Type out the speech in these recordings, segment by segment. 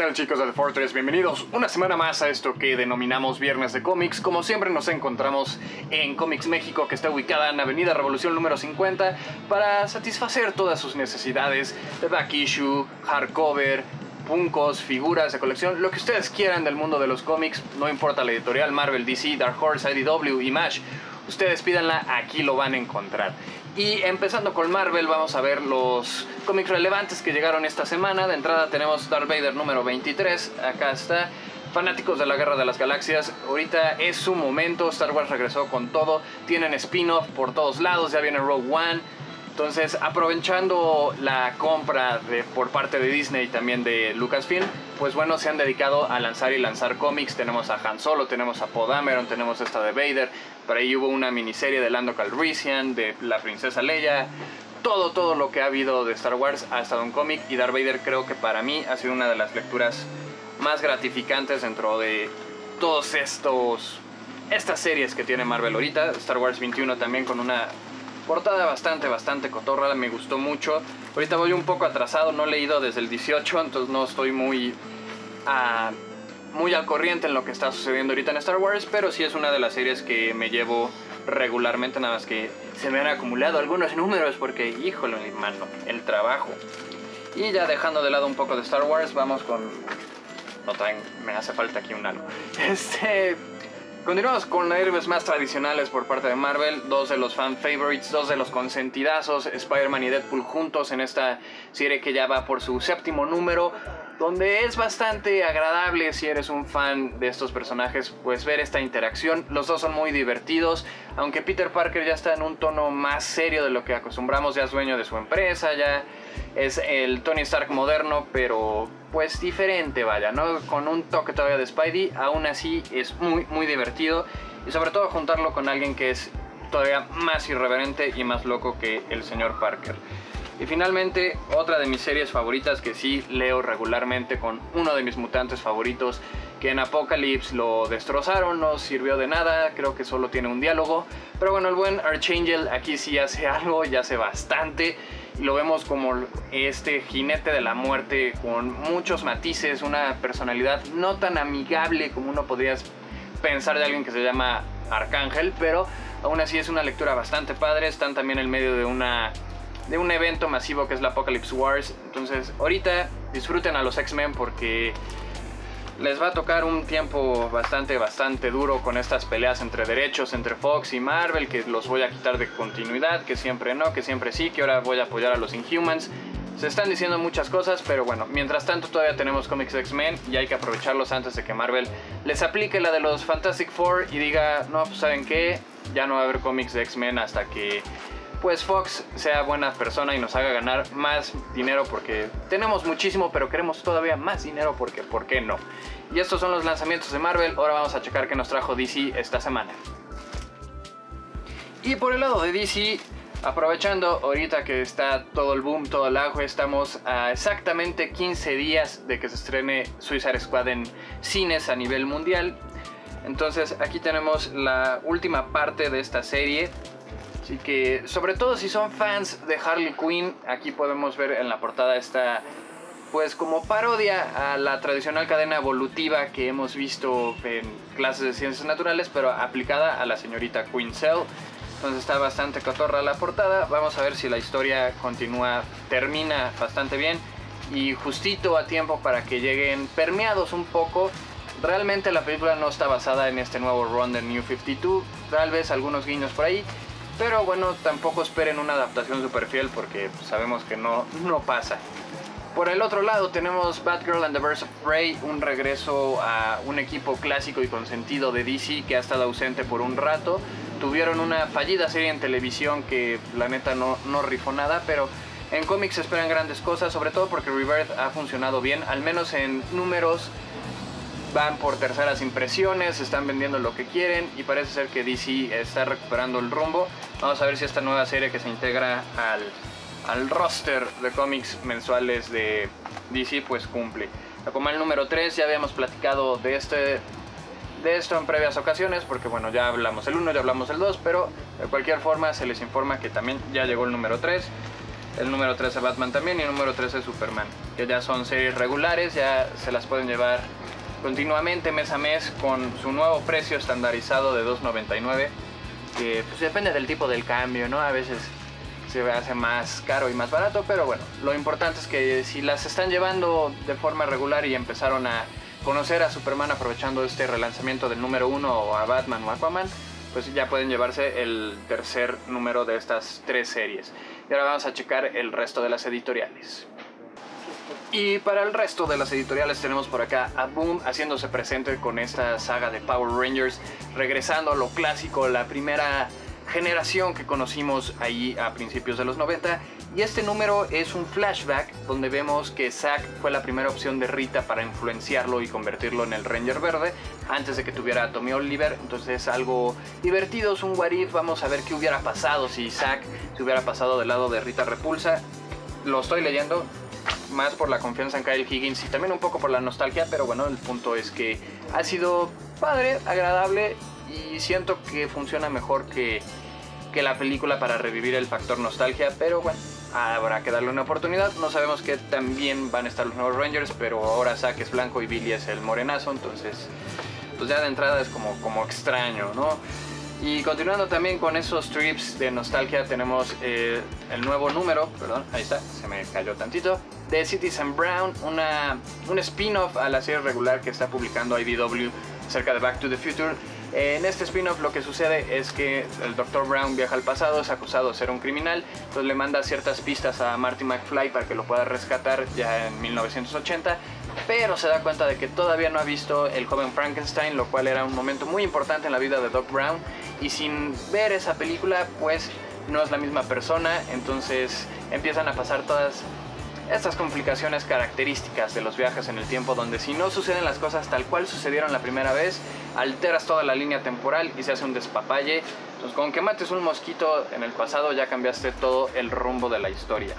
tal, chicos de The Fortress? Bienvenidos una semana más a esto que denominamos Viernes de Cómics. Como siempre nos encontramos en Comics México, que está ubicada en Avenida Revolución número 50, para satisfacer todas sus necesidades de back issue, hardcover, Funkos, figuras de colección, lo que ustedes quieran del mundo de los cómics. No importa la editorial, Marvel, DC, Dark Horse, IDW, Image, ustedes pídanla, aquí lo van a encontrar. Y empezando con Marvel, vamos a ver los cómics relevantes que llegaron esta semana. De entrada tenemos Darth Vader número 23, acá está. Fanáticos de la Guerra de las Galaxias, ahorita es su momento, Star Wars regresó con todo, tienen spin-off por todos lados, ya viene Rogue One. Entonces, aprovechando la compra por parte de Disney y también de Lucasfilm, pues bueno, se han dedicado a lanzar cómics. Tenemos a Han Solo, tenemos a Poe Dameron, tenemos esta de Vader. Por ahí hubo una miniserie de Lando Calrissian, de la princesa Leia. Todo lo que ha habido de Star Wars ha estado en cómic. Y Darth Vader creo que para mí ha sido una de las lecturas más gratificantes dentro de todos estas series que tiene Marvel ahorita. Star Wars 21 también con una portada bastante cotorra, me gustó mucho. Ahorita voy un poco atrasado, no he leído desde el 18, entonces no estoy muy al corriente en lo que está sucediendo ahorita en Star Wars, pero sí es una de las series que me llevo regularmente, nada más que se me han acumulado algunos números porque, híjole, hermano, el trabajo. Y ya dejando de lado un poco de Star Wars, vamos con... No, también me hace falta aquí un algo. Continuamos con héroes más tradicionales por parte de Marvel, dos de los fan favorites, dos de los consentidazos, Spider-Man y Deadpool juntos en esta serie que ya va por su 7º número, donde es bastante agradable si eres un fan de estos personajes, pues ver esta interacción. Los dos son muy divertidos, aunque Peter Parker ya está en un tono más serio de lo que acostumbramos, ya es dueño de su empresa, ya es el Tony Stark moderno, pero pues diferente, vaya, ¿no? Con un toque todavía de Spidey, aún así es muy divertido, y sobre todo juntarlo con alguien que es todavía más irreverente y más loco que el señor Parker. Y finalmente, otra de mis series favoritas que sí leo regularmente, con uno de mis mutantes favoritos, que en Apocalypse lo destrozaron, no sirvió de nada, creo que solo tiene un diálogo, pero bueno, el buen Archangel aquí sí hace algo, y hace bastante, y lo vemos como este jinete de la muerte con muchos matices, una personalidad no tan amigable como uno podría pensar de alguien que se llama Arcángel, pero aún así es una lectura bastante padre. Están también en medio de un evento masivo que es la Apocalypse Wars. Entonces ahorita disfruten a los X-Men porque les va a tocar un tiempo bastante duro con estas peleas entre derechos, entre Fox y Marvel, que los voy a quitar de continuidad, que siempre no, que siempre sí, que ahora voy a apoyar a los Inhumans. Se están diciendo muchas cosas, pero bueno, mientras tanto todavía tenemos cómics de X-Men y hay que aprovecharlos antes de que Marvel les aplique la de los Fantastic Four y diga, no, pues ¿saben qué? Ya no va a haber cómics de X-Men hasta que pues Fox sea buena persona y nos haga ganar más dinero, porque tenemos muchísimo pero queremos todavía más dinero, porque ¿por qué no? Y estos son los lanzamientos de Marvel. Ahora vamos a checar qué nos trajo DC esta semana. Y por el lado de DC, aprovechando ahorita que está todo el boom, todo el auge, estamos a exactamente 15 días de que se estrene Suicide Squad en cines a nivel mundial. Entonces aquí tenemos la última parte de esta serie. Así que, sobre todo si son fans de Harley Quinn, aquí podemos ver en la portada esta, pues como parodia a la tradicional cadena evolutiva que hemos visto en clases de ciencias naturales, pero aplicada a la señorita Quinzel. Entonces está bastante cotorra la portada. Vamos a ver si la historia termina bastante bien y justito a tiempo para que lleguen permeados un poco. Realmente la película no está basada en este nuevo run de New 52, tal vez algunos guiños por ahí. Pero bueno, tampoco esperen una adaptación super fiel porque sabemos que no pasa. Por el otro lado tenemos Batgirl and the Birds of Prey, un regreso a un equipo clásico y consentido de DC que ha estado ausente por un rato. Tuvieron una fallida serie en televisión que la neta no rifó nada, pero en cómics se esperan grandes cosas, sobre todo porque Rebirth ha funcionado bien, al menos en números. Van por terceras impresiones, están vendiendo lo que quieren y parece ser que DC está recuperando el rumbo. Vamos a ver si esta nueva serie que se integra al roster de cómics mensuales de DC pues cumple. Aquaman número 3, ya habíamos platicado de esto en previas ocasiones, porque bueno, ya hablamos el 1, ya hablamos el 2, pero de cualquier forma se les informa que también ya llegó el número 3. el número 13 Batman también y el número 13 Superman, que ya son series regulares, ya se las pueden llevar continuamente mes a mes con su nuevo precio estandarizado de $2.99, que pues depende del tipo del cambio, ¿no? A veces se hace más caro y más barato, pero bueno, lo importante es que si las están llevando de forma regular y empezaron a conocer a Superman aprovechando este relanzamiento del número 1 o a Batman o Aquaman, pues ya pueden llevarse el tercer número de estas 3 series. Y ahora vamos a checar el resto de las editoriales. Y para el resto de las editoriales tenemos por acá a Boom haciéndose presente con esta saga de Power Rangers, regresando a lo clásico, la primera generación que conocimos ahí a principios de los 90. Y este número es un flashback donde vemos que Zack fue la primera opción de Rita para influenciarlo y convertirlo en el Ranger Verde antes de que tuviera a Tommy Oliver. Entonces es algo divertido, es un what if. Vamos a ver qué hubiera pasado si Zack se hubiera pasado del lado de Rita Repulsa. Lo estoy leyendo más por la confianza en Kyle Higgins y también un poco por la nostalgia, pero bueno, el punto es que ha sido padre, agradable y siento que funciona mejor que la película para revivir el factor nostalgia, pero bueno, habrá que darle una oportunidad. No sabemos qué tan bien van a estar los nuevos Rangers, pero ahora Zack es blanco y Billy es el morenazo, entonces pues ya de entrada es como extraño, ¿no? Y continuando también con esos trips de nostalgia, tenemos el nuevo número, perdón, ahí está, se me cayó tantito, de Citizen Brown, un spin-off a la serie regular que está publicando IDW acerca de Back to the Future. En este spin-off lo que sucede es que el Dr. Brown viaja al pasado, es acusado de ser un criminal, entonces le manda ciertas pistas a Marty McFly para que lo pueda rescatar ya en 1980, pero se da cuenta de que todavía no ha visto El joven Frankenstein, lo cual era un momento muy importante en la vida de Doc Brown, y sin ver esa película pues no es la misma persona, entonces empiezan a pasar todas estas complicaciones características de los viajes en el tiempo, donde si no suceden las cosas tal cual sucedieron la primera vez, alteras toda la línea temporal y se hace un despapalle. Entonces con que mates un mosquito en el pasado ya cambiaste todo el rumbo de la historia.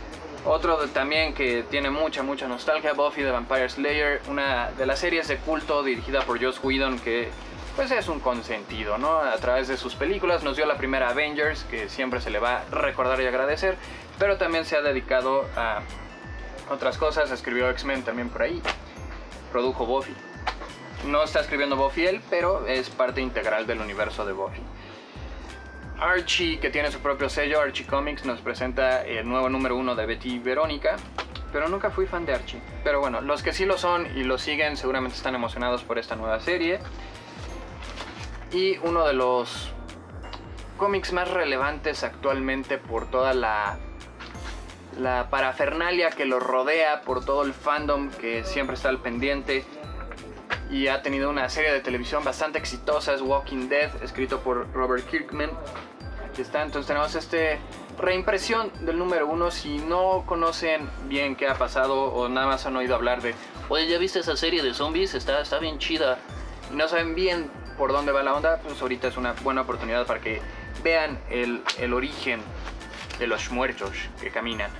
Otro también que tiene mucha nostalgia, Buffy the Vampire Slayer, una de las series de culto dirigida por Joss Whedon, que pues es un consentido, ¿no? A través de sus películas nos dio la primera Avengers, que siempre se le va a recordar y agradecer, pero también se ha dedicado a otras cosas, escribió X-Men también por ahí, produjo Buffy. No está escribiendo Buffy él, pero es parte integral del universo de Buffy. Archie, que tiene su propio sello, Archie Comics, nos presenta el nuevo número 1 de Betty y Verónica, pero nunca fui fan de Archie. Pero bueno, los que sí lo son y lo siguen seguramente están emocionados por esta nueva serie. Y uno de los cómics más relevantes actualmente por toda la parafernalia que lo rodea, por todo el fandom que siempre está al pendiente y ha tenido una serie de televisión bastante exitosa, es Walking Dead, escrito por Robert Kirkman. Aquí está, entonces tenemos reimpresión del número 1. Si no conocen bien qué ha pasado o nada más han oído hablar de oye, ¿ya viste esa serie de zombies? Está bien chida, y no saben bien por dónde va la onda, pues ahorita es una buena oportunidad para que vean el origen de los muertos que caminan.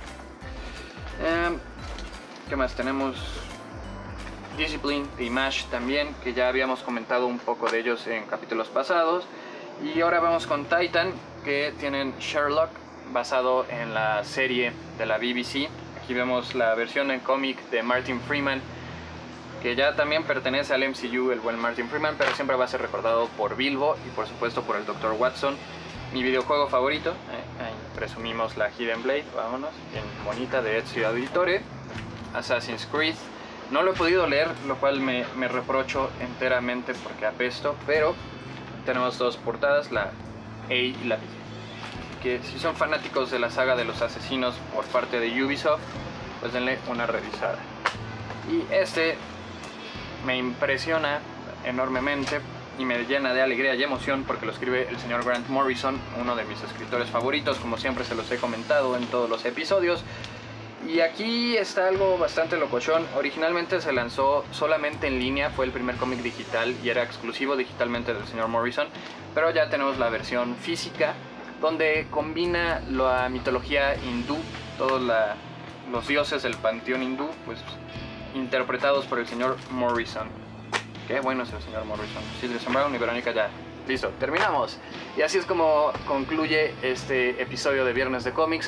¿Qué más tenemos? Discipline, de Image también, que ya habíamos comentado un poco de ellos en capítulos pasados. Y ahora vamos con Titan, que tienen Sherlock, basado en la serie de la BBC. Aquí vemos la versión en cómic de Martin Freeman, que ya también pertenece al MCU, el buen Martin Freeman, pero siempre va a ser recordado por Bilbo y por supuesto por el Dr. Watson. Mi videojuego favorito, ahí presumimos la Hidden Blade, vámonos, bien bonita, de Ezio Auditore. Assassin's Creed, no lo he podido leer, lo cual me reprocho enteramente porque apesto, pero tenemos dos portadas, la A y la B, que si son fanáticos de la saga de los asesinos por parte de Ubisoft, pues denle una revisada. Y me impresiona enormemente y me llena de alegría y emoción porque lo escribe el señor Grant Morrison, uno de mis escritores favoritos, como siempre se los he comentado en todos los episodios. Y aquí está algo bastante locochón. Originalmente se lanzó solamente en línea, fue el primer cómic digital y era exclusivo digitalmente del señor Morrison, pero ya tenemos la versión física donde combina la mitología hindú, todos los dioses del panteón hindú, pues interpretados por el señor Morrison. Qué bueno es el señor Morrison. Citizen Brown y Verónica ya. Listo, terminamos. Y así es como concluye este episodio de Viernes de Cómics.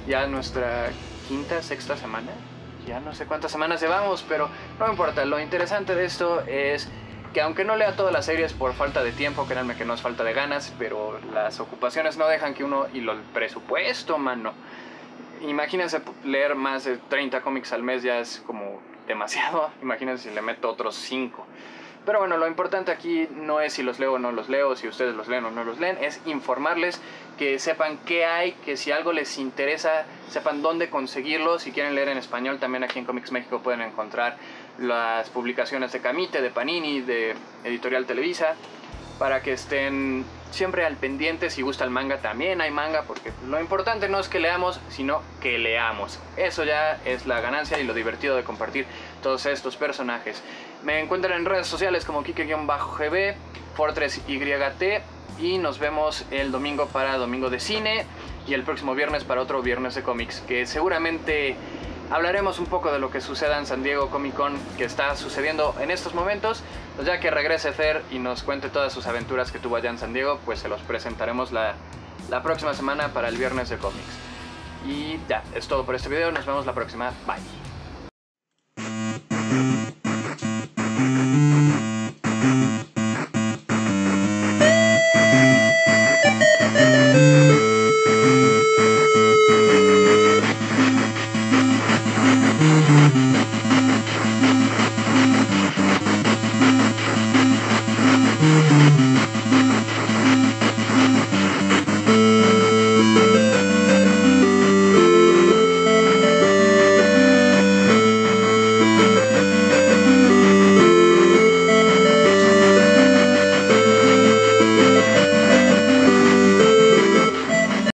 ya nuestra quinta, sexta semana. Ya no sé cuántas semanas llevamos, pero no importa. Lo interesante de esto es que aunque no lea todas las series por falta de tiempo, créanme que no es falta de ganas, pero las ocupaciones no dejan que uno, y el presupuesto, mano. Imagínense leer más de 30 cómics al mes, ya es como demasiado. Imagínense si le meto otros 5. Pero bueno, lo importante aquí no es si los leo o no los leo, si ustedes los leen o no los leen, es informarles, que sepan qué hay, que si algo les interesa, sepan dónde conseguirlo. Si quieren leer en español, también aquí en Comics México pueden encontrar las publicaciones de Camite, de Panini, de Editorial Televisa, para que estén siempre al pendiente. Si gusta el manga, también hay manga, porque lo importante no es que leamos, sino que leamos. Eso ya es la ganancia y lo divertido de compartir todos estos personajes. Me encuentran en redes sociales como Kike-GB, FortressYT, y nos vemos el domingo para Domingo de Cine y el próximo viernes para otro Viernes de Cómics, que seguramente hablaremos un poco de lo que suceda en San Diego Comic Con, que está sucediendo en estos momentos. Pues ya que regrese Fer y nos cuente todas sus aventuras que tuvo allá en San Diego, pues se los presentaremos la próxima semana para el Viernes de Cómics. Y ya, es todo por este video. Nos vemos la próxima. Bye.